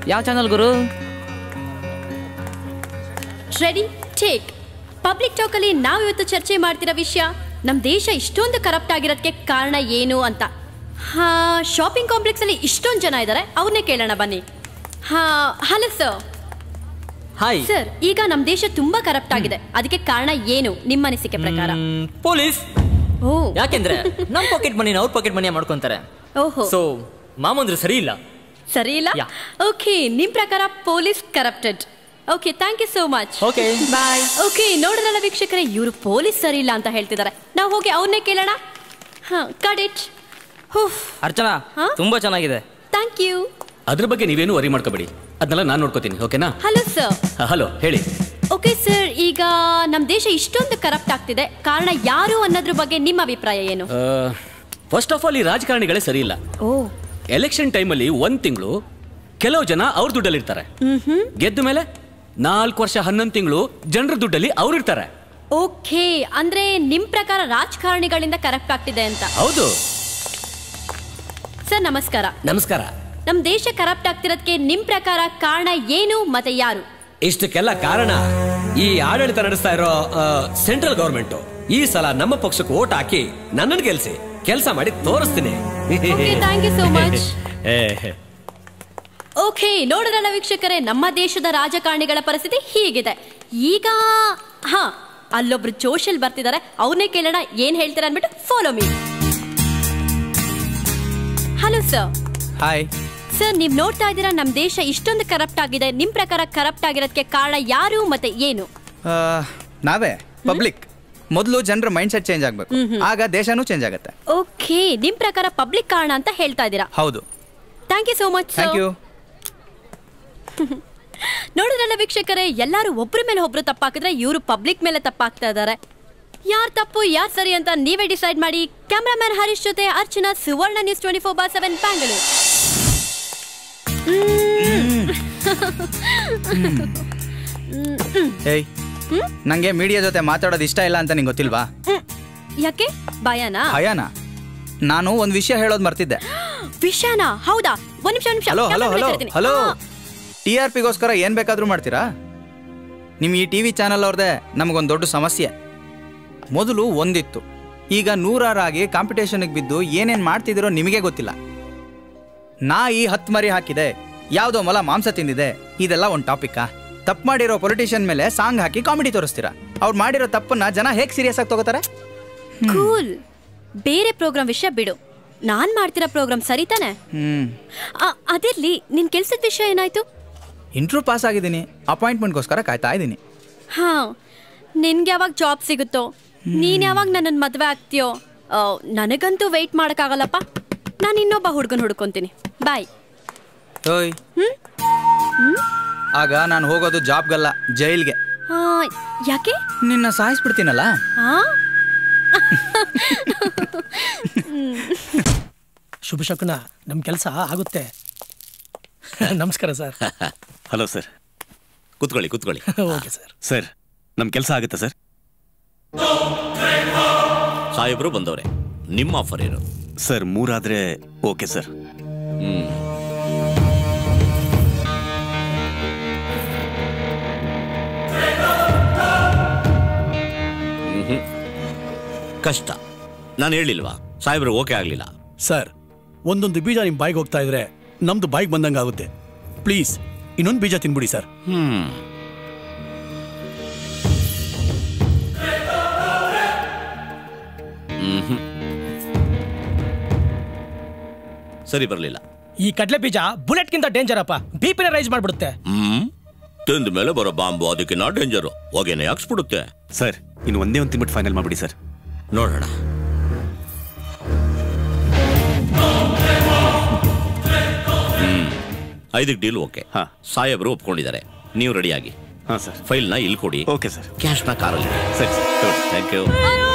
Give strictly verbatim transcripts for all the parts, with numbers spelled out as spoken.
ಯಾವ ಚಾನಲ್ ಗುರು? Ready take. Public talk ಅಲ್ಲಿ ನಾವು ಇವತ್ತು ಚರ್ಚೆ ಮಾಡ್ತಿರೋ ವಿಷಯ ನಮ್ಮ ದೇಶ ಇಷ್ಟೊಂದು ಕರಪ್ಟ್ ಆಗಿರೋದಕ್ಕೆ ಕಾರಣ ಏನು ಅಂತ. ಹಾ, ಶಾಪಿಂಗ್ ಕಾಂಪ್ಲೆಕ್ಸ್ ಅಲ್ಲಿ ಇಷ್ಟೊಂದು ಜನ ಇದ್ದಾರೆ, ಅವ್ರನ್ನೇ ಕೇಳೋಣ ಬನ್ನಿ. ಹಾ, ಹಲೋ ಸರ್. ಹಾಯ್ ಸರ್, ಈಗ ನಮ್ಮ ದೇಶ ತುಂಬಾ ಕರಪ್ಟ್ ಆಗಿದೆ, ಅದಕ್ಕೆ ಕಾರಣ ಏನು ನಿಮ್ಮ ಅನಿಸಿಕೆ ಪ್ರಕಾರ? ಪೊಲೀಸ್. ಓ, ಯಾಕೆಂದ್ರೆ ನಮ್ಮ ಪಾಕೆಟ್ ಮನಿ ಅವ್ರ ಪಾಕೆಟ್ ಮನಿ ಮಾಡ್ಕೊಂತಾರೆ. ಓಹೋ, ಸೊ ಮಾಮಂದ್ರು ಸರಿ ಇಲ್ಲ. ಸರಿ ಇಲ್ಲ. ಓಕೆ, ನಿಮ್ ಪ್ರಕಾರ police corrupted. Okay, thank you so much. Okay, bye. Okay, ನೋಡಿದ್ರಲ್ಲ ವೀಕ್ಷಕರೇ, ಇವರು ಪೊಲೀಸ್ ಸರಿ ಇಲ್ಲ ಅಂತ ಹೇಳ್ತಿದ್ದಾರೆ. ನಾವು ಹೋಗಿ ಅವ್ರನ್ನೇ ಕೇಳೋಣ. ಹಾ, ಕಟ್ ಇಟ್. ಅರ್ಚನಾ, ತುಂಬಾ ಚೆನ್ನಾಗಿದೆ. Thank you. ಅದ್ರ ಬಗ್ಗೆ ನೀವೇನು ವರಿ ಮಾಡ್ಕೋಬೇಡಿ, ಅದನ್ನೆಲ್ಲ ನಾನು ನೋಡ್ಕೋತೀನಿ. ಓಕೆನಾ? Hello sir. ಹಲೋ, ಹೇಳಿ. ಓಕೆ ಸರ್, ಈಗ ನಮ್ಮ ದೇಶ ಇಷ್ಟೊಂದು ಕರಪ್ಟ್ ಆಗ್ತಿದೆ, ಕಾರಣ ಯಾರು ಅನ್ನೋದ್ರ ಬಗ್ಗೆ ನಿಮ್ಮ ಅಭಿಪ್ರಾಯ ಏನು? ಫಸ್ಟ್ ಆಫ್ ಆಲ್, ಈ ರಾಜಕಾರಣಿಗಳೇ ಸರಿ ಇಲ್ಲ. ಓ, ಎಲೆಕ್ಷನ್ ಟೈಮಲ್ಲಿ ಒಂದ್ ತಿಂಗಳು ಕೆಲವು ಜನ ಅವ್ರ ದುಡ್ಡಲ್ಲಿ ಇರ್ತಾರೆ, ಗೆದ್ದ ಮೇಲೆ ನಾಲ್ಕು ವರ್ಷ ಹನ್ನೊಂದು ತಿಂಗಳು ಜನರ ದುಡ್ಡಲ್ಲಿ ಅವ್ರು ಇರ್ತಾರೆ. ಓಕೆ, ಅಂದ್ರೆ ನಿಮ್ ಪ್ರಕಾರ ರಾಜಕಾರಣಿಗಳಿಂದ ಕರಪ್ಟ್ ಆಗ್ತಿದೆ ಅಂತ? ಹೌದು ಸರ್, ನಮಸ್ಕಾರ. ನಮಸ್ಕಾರ. ನಮ್ ದೇಶ ಕರಪ್ಟ್ ಆಗ್ತಿರೋದಕ್ಕೆ ನಿಮ್ ಪ್ರಕಾರ ಕಾರಣ ಏನು ಮತ್ತೆ ಯಾರು? ಇಷ್ಟಕ್ಕೆಲ್ಲ ಕಾರಣ ಈ ಆಡಳಿತ ನಡೆಸ್ತಾ ಇರೋ ಸೆಂಟ್ರಲ್ ಗವರ್ಮೆಂಟ್. ಈ ಸಲ ನಮ್ಮ ಪಕ್ಷಕ್ಕೆ ಓಟ್ ಹಾಕಿ ನನ್ನನ್ನು ಗೆಲ್ಸಿ, ಕೆಲಸ ಮಾಡಿ ತೋರಿಸ್ತೀನಿ. Thank you so much. Okay, ನೋಡಿದ್ರಲ್ಲ ವೀಕ್ಷಕರೇ, ನಮ್ಮ ದೇಶದ ರಾಜಕಾರಣಿಗಳ ಪರಿಸ್ಥಿತಿ ಹೀಗಿದೆ. ಈಗ ಹಾ, ಅಲ್ಲೊಬ್ರು ಜೋಶಲ್ ಬರ್ತಿದ್ದಾರೆ, ಅವ್ರನ್ನೇ ಕೇಳೋಣ ಏನ್ ಹೇಳ್ತಾರೆ ಅನ್ಬಿಟ್ಟು. Follow me. Hello sir. Hi sir, ನೀವ್ ನೋಡ್ತಾ ಇದ್ದೀರಾ ನಮ್ ದೇಶ ಇಷ್ಟೊಂದು ಕರಪ್ಟ್ ಆಗಿದೆ. ನಿಮ್ ಪ್ರಕಾರ ಕರಪ್ಟ್ ಆಗಿರೋದಕ್ಕೆ ಕಾರಣ ಯಾರು ಮತ್ತೆ ಏನು? ನಾವೇ, ಪಬ್ಲಿಕ್. ಮೊದಲು ಜನರ ಮೈಂಡ್ ಸೆಟ್ ಚೇಂಜ್ ಆಗ್ಬೇಕು, ಆಗ ದೇಶನೂ ಚೇಂಜ್ ಆಗುತ್ತೆ. ಓಕೆ, ನಿಮ್ ಪ್ರಕಾರ ಪಬ್ಲಿಕ್ ಕಾರಣ ಅಂತ ಹೇಳ್ತಾ ಇದ್ದೀರಾ? ಹೌದು. Thank you so much. Thank you. ನೋಡಿದ್ರಲ್ಲ ವೀಕ್ಷಕರೇ, ಎಲ್ಲರೂ ಒಬ್ರ ಮೇಲೆ ಒಬ್ರು ತಪ್ಪಾಕಿದ್ರೆ ಇವರು ಪಬ್ಲಿಕ್ ಮೇಲೆ ತಪ್ಪಾಗ್ತಾ ಇದ್ದಾರೆ. ಯಾರ್ ತಪ್ಪು ಯಾರ್ ಸರಿ ಅಂತ ನೀವೇ ಡಿಸೈಡ್ ಮಾಡಿ. ಕ್ಯಾಮ್ರಾಮನ್ ಹರೀಶ್ ಜೊತೆ Archana, Suvarna news twenty four bar seven Bangalore. ಏಯ್, ನಂಗೆ ಮೀಡಿಯಾ ಜೊತೆ ಮಾತಾಡೋದು ಇಷ್ಟ ಇಲ್ಲ ಅಂತ ನಿಂಗೆ ಗೊತ್ತಿಲ್ವಾ? ಯಾಕೆ? ಭಯನಾ? ಭಯನಾ? ನಾನು ಒಂದ್ ವಿಷಯ ಹೇಳೋದು ಮರ್ತಿದ್ದೆ. ವಿಷಯನಾ? ಹೌದಾ? ಒಂದ್ ನಿಮಿಷ ನಿಮಿಷ. Hello hello hello hello T R ಪಿಗೋಸ್ಕರ ಏನ್ ಬೇಕಾದ್ರೂ ಮಾಡ್ತೀರಾ? ನಿಮ್ ಈ ಟಿವಿ ಚಾನಲ್ ಅವ್ರದೇ ನಮಗೊಂದು ದೊಡ್ಡ ಸಮಸ್ಯೆ. ಮೊದಲು ಒಂದಿತ್ತು, ಈಗ ನೂರಾರಾಗಿ ಕಾಂಪಿಟೇಷನ್ಗೆ ಬಿದ್ದು ಏನೇನ್ ಮಾಡ್ತಿದಿರೋ ನಿಮಗೆ ಗೊತ್ತಿಲ್ಲ. ನಾಯಿ ಹತ್ತು ಮರಿ ಹಾಕಿದೆ, ಯಾವುದೋ ಮೊಲ ಮಾಂಸ ತಿಂದಿದೆ, ಇದೆಲ್ಲ ಒಂದು ಟಾಪಿಕ್ಕಾ? ತಪ್ಪು ಮಾಡಿರೋ ಪೊಲಿಟಿಷಿಯನ್ ಮೇಲೆ ಸಾಂಗ್ ಹಾಕಿ ಕಾಮಿಡಿ ತೋರಿಸ್ತೀರಾ. ಅವ್ರು ಮಾಡಿರೋ ತಪ್ಪನ್ನ ಜನ ಹೇಗೆ ಸೀರಿಯಸ್ ಆಗಿ ತಗೋತಾರೆ? ಕೂಲ್, ಬೇರೆ ಪ್ರೋಗ್ರಾಮ್ ವಿಷಯ ಬಿಡು, ನಾನ್ ಮಾಡ್ತಿರೋ ಪ್ರೋಗ್ರಾಮ್ ಸರಿ ತಾನೆ? ಹ್ಮ್, ಅದಿರ್ಲಿ, ನಿನ್ ಕೆಲ್ಸದ ವಿಷಯ ಏನಾಯ್ತು? ಇಂಟ್ರೂ ಪಾಸ್ ಆಗಿದ್ದೀನಿ, ಅಪಾಯಿಂಟ್ಮೆಂಟ್ಗೋಸ್ಕರ ಕಾಯ್ತಾ ಇದ್ದೀನಿ. ಹಾ, ನಿನ್ಗೆ ಯಾವಾಗ ಜಾಬ್ ಸಿಗುತ್ತೋ, ನೀನ್ ಯಾವಾಗ ನನ್ನನ್ನು ಮದ್ವೆ ಆಗ್ತೀಯೋ, ನನಗಂತೂ ವೆಯ್ಟ್ ಮಾಡೋಕ್ಕಾಗಲ್ಲಪ್ಪ. ನಾನು ಇನ್ನೊಬ್ಬ ಹುಡ್ಗನ್ ಹುಡ್ಕೊಂತೀನಿ. ಬಾಯ್. ಓಯ್, ಆಗ ನಾನು ಹೋಗೋದು ಜಾಬ್ಗಲ್ಲ, ಜೈಲ್ಗೆ. ಯಾಕೆ? ನಿನ್ನ ಸಾಯಿಸ್ಬಿಡ್ತೀನಲ್ಲ. ಶುಭ ಶಕುನ, ನಮ್ ಕೆಲಸ ಆಗುತ್ತೆ. ನಮಸ್ಕಾರ ಸರ್. ಹಲೋ ಸರ್, ಕೂತ್ಕೊಳ್ಳಿ ಕೂತ್ಕೊಳ್ಳಿ. Okay sir. ಸರ್, ನಮ್ ಕೆಲಸ ಆಗುತ್ತಾ ಸರ್? ಸಾಹೇಬ್ರು ಬಂದವ್ರೆ, ನಿಮ್ಮ ಆಫರ್ ಏನು? ಸರ್, ಮೂರಾದ್ರೆ ಓಕೆ ಸರ್. ಹ್ಮ್ ಕಷ್ಟ. ನಾನು ಹೇಳಿಲ್ವಾ ಸಾಹೇಬ್ರು ಓಕೆ ಆಗ್ಲಿಲ್ಲ? ಸರ್, ಒಂದೊಂದು ಬೀಜ ನಿಮ್ ಬಾಯಿಗೆ ಹೋಗ್ತಾ ಇದ್ರೆ ನಮ್ದು ಬಾಯಿಗೆ ಬಂದಂಗ ಆಗುತ್ತೆ. ಪ್ಲೀಸ್ ಇನ್ನೊಂದು ಬೀಜ ತಿನ್ಬಿಡಿ ಸರ್. ಹ್ಮ್ ಸರಿ ಬರ್ಲಿಲ್ಲ. ಈ ಕಡ್ಲೆ ಬೀಜ ಬುಲೆಟ್ ಗಿಂತ ಡೇಂಜರ್ ಅಪ್ಪ, ಬಿಪಿನ ರೈಸ್ ಮಾಡ್ಬಿಡುತ್ತೆ. ಹ್ಮ್ ತಿಂದ ಮೇಲೆ ಬರೋ ಬಾಂಬು ಅದಕ್ಕೆ ನಾ ಡೇಂಜರು, ಹೊಗೆನೆ ಹಾಕ್ಸ್ಬಿಡುತ್ತೆ. ಸರ್, ಇನ್ನು ಒಂದೇ ಒಂದು ತಿಂಬಿಟ್ಟು ಫೈನಲ್ ಮಾಡ್ಬಿಡಿ ಸರ್. ನೋಡೋಣ. ಹ್ಮ್ ಐದಕ್ಕೆ ಡೀಲ್ ಓಕೆ. ಹಾ, ಸಾಹೇಬ್ರು ಒಪ್ಕೊಂಡಿದ್ದಾರೆ, ನೀವು ರೆಡಿಯಾಗಿ. ಹಾ ಸರ್. ಫೈಲ್ನ ಇಲ್ಲಿ ಕೊಡಿ. Okay sir. ಕ್ಯಾಶ್ನ ಕಾರಲ್ಲಿ. ಸರಿ ಸರ್, ಥ್ಯಾಂಕ್ ಯು.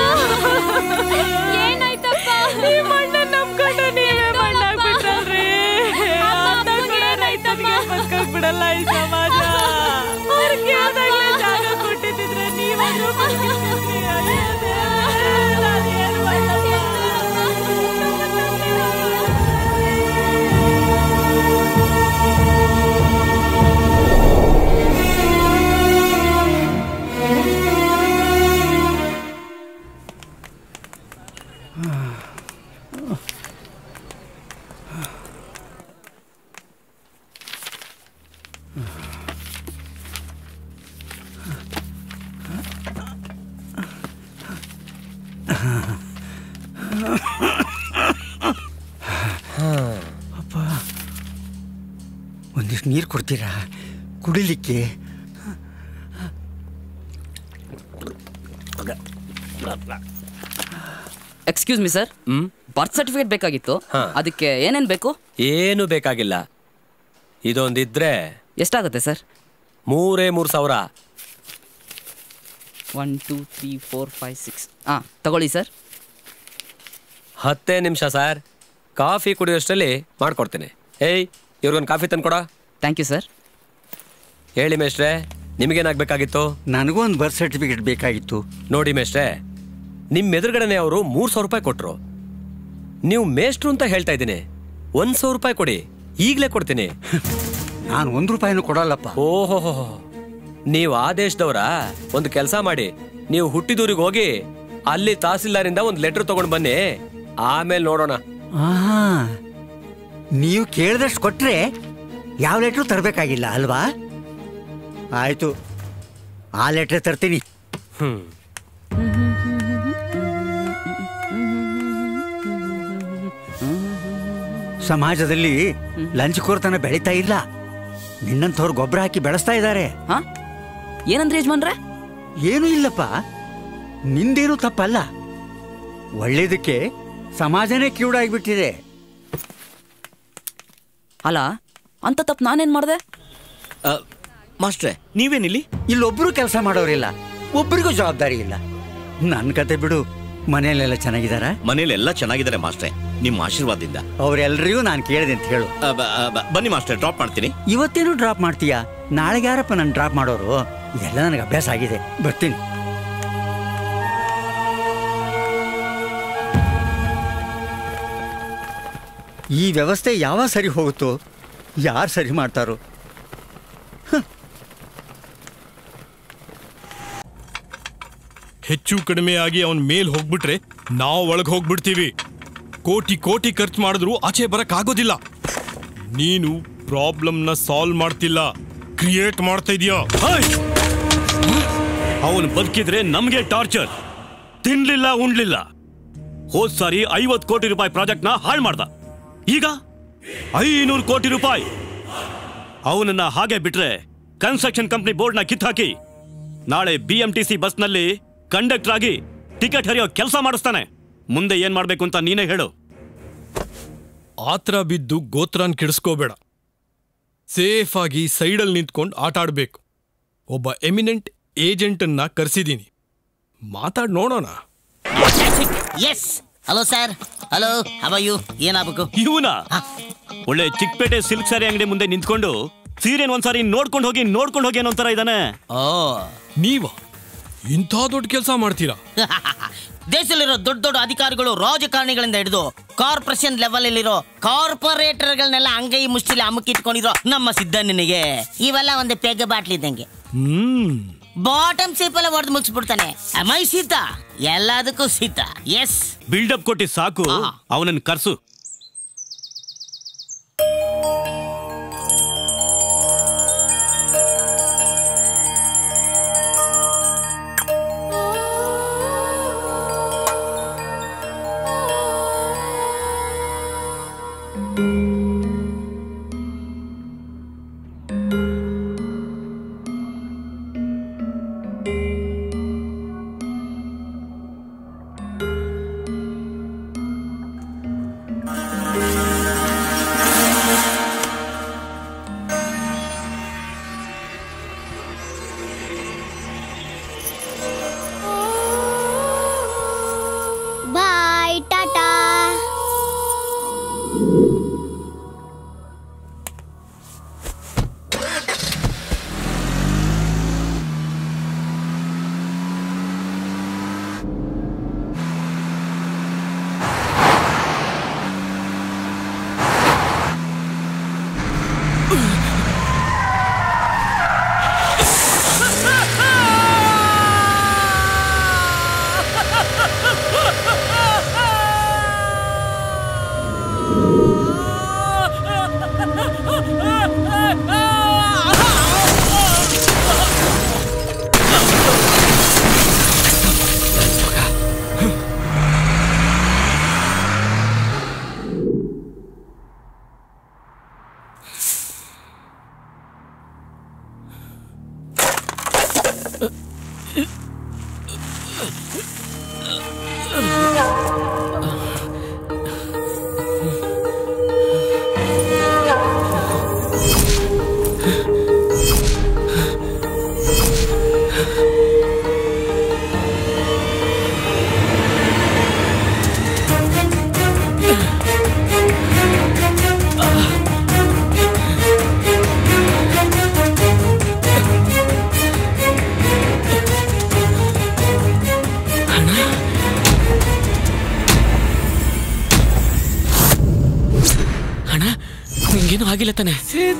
ಏನಾಯ್ತಪ್ಪ? ನಿಮ್ಮ ಅಣ್ಣ ನಂಬ್ಕೊಂಡು ನೀವೇ ಮಣ್ಣಾಗ್ಬಿಟ್ರಲ್ರಿ. ಬಿಡಲ್ಲ ಈ ಸಮಾಜ. ಅವ್ರಿಗೆ ಯಾವ್ದಾಗ್ಲೇ ಜಾಗ ಕೊಟ್ಟಿದ್ರೆ ನೀವಾದ್ರೂ ನೀರು ಕೊಡ್ತೀರಾ ಕುಡಿಲಿಕ್ಕೆ? Excuse me sir, birth certificate ಬೇಕಾಗಿತ್ತು. ಅದಕ್ಕೆ ಏನೇನು ಬೇಕು? ಏನು ಬೇಕಾಗಿಲ್ಲ, ಇದೊಂದಿದ್ರೆ ಎಷ್ಟಾಗುತ್ತೆ ಸರ್? ಮೂರೇ ಮೂರು ಸಾವಿರ. One two three four five six ಹಾಂ ತಗೊಳ್ಳಿ ಸರ್. ಹತ್ತೇ ನಿಮಿಷ ಸರ್, ಕಾಫಿ ಕುಡಿಯೋಷ್ಟರಲ್ಲಿ ಮಾಡ್ಕೊಡ್ತೀನಿ. ಏಯ್ ಇವ್ರಿಗೊಂದು ಕಾಫಿ ತಂದು ಕೊಡ. Thank you sir. ಹೇಳಿ ಮೇಷ್ಟ್ರೆ, ನಿಮಗೇನಾಗಬೇಕಾಗಿತ್ತು? ನನಗೂ ಒಂದು ಬರ್ತ್ ಸರ್ಟಿಫಿಕೇಟ್ ಬೇಕಾಗಿತ್ತು. ನೋಡಿ ಮೇಷ್ಟ್ರೆ, ನಿಮ್ಮ ಎದುರುಗಡೆನೆ ಅವರು ಮೂರು ಸಾವಿರ ರೂಪಾಯಿ ಕೊಟ್ಟರು. ನೀವು ಮೇಷ್ಟ್ರು ಅಂತ ಹೇಳ್ತಾ ಇದ್ದೀನಿ, ಒಂದು ಸಾವಿರ ರೂಪಾಯಿ ಕೊಡಿ, ಈಗಲೇ ಕೊಡ್ತೀನಿ. ನಾನು ಒಂದು ರೂಪಾಯಿನೂ ಕೊಡಲ್ಲಪ್ಪ. ಓಹೋ, ನೀವು ಆ ದೇಶದವರ? ಒಂದು ಕೆಲಸ ಮಾಡಿ, ನೀವು ಹುಟ್ಟಿದೂರಿಗೆ ಹೋಗಿ ಅಲ್ಲಿ ತಹಸೀಲ್ದಾರಿಂದ ಒಂದು ಲೆಟರ್ ತಗೊಂಡು ಬನ್ನಿ, ಆಮೇಲೆ ನೋಡೋಣ. ಆಹಾ, ನೀವು ಕೇಳಿದಷ್ಟು ಕೊಟ್ರೆ ಯಾವ ಲೆಟ್ರು ತರಬೇಕಾಗಿಲ್ಲ ಅಲ್ವಾ? ಆಯ್ತು, ಆ ಲೆಟ್ರ್ ತರ್ತೀನಿ. ಹ್ಮ್ ಸಮಾಜದಲ್ಲಿ ಲಂಚಕೋರತನ ಬೆಳೀತಾ ಇಲ್ಲ, ನಿನ್ನಂಥವ್ರು ಗೊಬ್ಬರ ಹಾಕಿ ಬೆಳೆಸ್ತಾ ಇದ್ದಾರೆ. ಏನಂದ್ರೆ ಯಜಮಾನ್ರೆ? ಏನೂ ಇಲ್ಲಪ್ಪ, ನಿಂದೇನು ತಪ್ಪಲ್ಲ. ಒಳ್ಳೇದಕ್ಕೆ ಸಮಾಜನೇ ಕಿವುಡಾಗ್ಬಿಟ್ಟಿದೆ. ಅಲ್ಲ, ಅಂತ ತಪ್ಪು ನಾನೇನ್ ಮಾಡಿದೆ? ಮಾಸ್ಟ್ರೆ ನೀವೇನಿಲ್ಲಿ? ಇಲ್ಲೊಬ್ರು ಕೆಲಸ ಮಾಡೋರಿಲ್ಲ, ಒಬ್ಬರಿಗೂ ಜವಾಬ್ದಾರಿ ಇಲ್ಲ. ನನ್ನ ಕತೆ ಬಿಡು, ಮನೆಯಲ್ಲೆಲ್ಲ ಚೆನ್ನಾಗಿದಾರ? ಮನೇಲೆಲ್ಲ ಚೆನ್ನಾಗಿದ್ದಾರೆ ಮಾಸ್ಟ್ರೆ, ನಿಮ್ಮ ಆಶೀರ್ವಾದದಿಂದ. ಅವ್ರೆಲ್ರಿಗೂ ನಾನು ಕೇಳಿದೆ ಅಂತ ಹೇಳು. ಬನ್ನಿ ಮಾಸ್ಟ್ರೆ, ಡ್ರಾಪ್ ಮಾಡ್ತೀನಿ. ಇವತ್ತೇನು ಡ್ರಾಪ್ ಮಾಡ್ತೀಯಾ? ನಾಳೆಗೆ ಯಾರಪ್ಪ ನಾನು ಡ್ರಾಪ್ ಮಾಡೋರು? ಇದೆಲ್ಲ ನನಗೆ ಅಭ್ಯಾಸ ಆಗಿದೆ, ಬರ್ತೀನಿ. ಈ ವ್ಯವಸ್ಥೆ ಯಾವಾಗ ಸರಿ ಹೋಗುತ್ತೋ, ಯಾರು ಸರಿ ಮಾಡ್ತಾರೋ? ಹೆಚ್ಚು ಕಡಿಮೆ ಆಗಿ ಅವನ್ ಮೇಲ್ ಹೋಗ್ಬಿಟ್ರೆ ನಾವು ಒಳಗೆ ಹೋಗ್ಬಿಡ್ತೀವಿ. ಕೋಟಿ ಕೋಟಿ ಖರ್ಚು ಮಾಡಿದ್ರು ಆಚೆ ಬರಕ್ ಆಗೋದಿಲ್ಲ. ನೀನು ಪ್ರಾಬ್ಲಮ್ನ ಸಾಲ್ವ್ ಮಾಡ್ತಿಲ್ಲ, ಕ್ರಿಯೇಟ್ ಮಾಡ್ತಾ ಇದೀಯಾ. ಅವನು ಬದುಕಿದ್ರೆ ನಮ್ಗೆ ಟಾರ್ಚರ್. ತಿನ್ಲಿಲ್ಲ ಉಣ್ಲಿಲ್ಲ. ಹೋದ್ ಸಾರಿ ಐವತ್ತು ಕೋಟಿ ರೂಪಾಯಿ ಪ್ರಾಜೆಕ್ಟ್ ನ ಹಾಳು ಮಾಡ್ದ, ಈಗ ಐನೂರು ಕೋಟಿ ರೂಪಾಯಿ. ಅವನನ್ನ ಹಾಗೆ ಬಿಟ್ರೆ ಕನ್ಸ್ಟ್ರಕ್ಷನ್ ಕಂಪ್ನಿ ಬೋರ್ಡ್ ನ ಕಿತ್ತಾಕಿ ನಾಳೆ B M T C bus ನಲ್ಲಿ ಕಂಡಕ್ಟರ್ ಆಗಿ ಟಿಕೆಟ್ ಹರಿಯೋ ಕೆಲಸ ಮಾಡಿಸ್ತಾನೆ. ಮುಂದೆ ಏನ್ ಮಾಡ್ಬೇಕು ಅಂತ ನೀನೇ ಹೇಳು. ಆತ್ರ ಬಿದ್ದು ಗೋತ್ರನ್ ಕೆಡಿಸ್ಕೋಬೇಡ. ಸೇಫ್ ಆಗಿ ಸೈಡಲ್ಲಿ ನಿಂತ್ಕೊಂಡು ಆಟ ಆಡ್ಬೇಕು. ಒಬ್ಬ ಎಮಿನೆಂಟ್ ಏಜೆಂಟ್ ಅನ್ನ ಕರೆಸಿದೀನಿ, ಮಾತಾಡ್ ನೋಡೋಣ. Yes hello sir, hello how are you? ಏನಾಗಬೇಕು? ಇವನ ಒಳ್ಳೆ ಚಿಕ್ಕಪೇಟೆ ಸಿಲ್ಕ್ ಸಾರಿ ಅಂಗಡಿ ಮುಂದೆ ನಿಂತ್ಕೊಂಡು ಸೀರೆನ್ ಒಂದ್ಸಾರಿ ನೋಡ್ಕೊಂಡು ಹೋಗಿ ನೋಡ್ಕೊಂಡು ಹೋಗಿ ಅನ್ನೋ ತರ ಇದಾನೆ. ಓ, ನೀವ ಇಂಥ ದೊಡ್ಡ ಕೆಲಸ ಮಾಡ್ತೀರಾ? ದೇಶದಲ್ಲಿರೋ ದೊಡ್ಡ ದೊಡ್ಡ ಅಧಿಕಾರಿಗಳು, ರಾಜಕಾರಣಿಗಳಿಂದ ಹಿಡಿದು ಕಾರ್ಪೊರೇಷನ್ ಲೆವೆಲ್ ಅಲ್ಲಿರೋ ಕಾರ್ಪೊರೇಟರ್ಗಳನ್ನೆಲ್ಲ ಅಂಗೈ ಮುಷ್ಟಿಲಿ ಅಮುಕಿಟ್ಕೊಂಡಿರೋ ನಮ್ಮ ಸಿದ್ದಣ್ಣನಿಗೆ ಇವೆಲ್ಲ ಒಂದು ಪೆಗ್ ಬಾಟ್ಲಿ ಇದ್ದಂಗೆ. ಹ್ಮ್ ಬಾಟಮ್ ಸೇಪ್ ಎಲ್ಲ ಹೊಡೆದು ಮುಗಿಸ್ಬಿಡ್ತಾನೆ. ಮೈ ಸೀತ, ಎಲ್ಲದಕ್ಕೂ ಸೀತ. ಎಸ್, ಬಿಲ್ಡಪ್ ಕೊಟ್ಟಿ ಸಾಕು, ಅವನನ್ನ ಕರ್ಸು. ನಿಂಗೇನು ಆಗಿಲ್ಲ ತಾನೆ?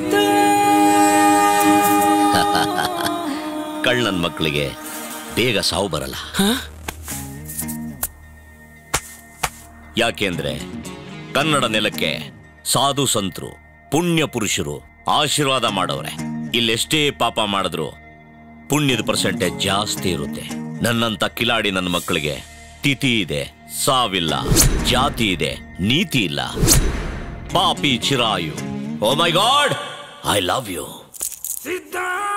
ಕಳ್ಳನ್ ಮಕ್ಕಳಿಗೆ ಬೇಗ ಸಾವು ಬರಲ್ಲ. ಯಾಕೆಂದ್ರೆ ಕನ್ನಡ ನೆಲಕ್ಕೆ ಸಾಧು ಸಂತರು ಪುಣ್ಯ ಪುರುಷರು ಆಶೀರ್ವಾದ ಮಾಡವ್ರೆ. ಇಲ್ಲೆಷ್ಟೇ ಪಾಪ ಮಾಡಿದ್ರು ಪುಣ್ಯದ ಪರ್ಸೆಂಟೇಜ್ ಜಾಸ್ತಿ ಇರುತ್ತೆ. ನನ್ನಂತ ಕಿಲಾಡಿ ನನ್ನ ಮಕ್ಕಳಿಗೆ ತಿಥಿ ಇದೆ, ಸಾವಿಲ್ಲ, ಜಾತಿ ಇದೆ, ನೀತಿ ಇಲ್ಲ. ಪಾಪಿ ಚಿರಾಯು. Oh my god, I love you.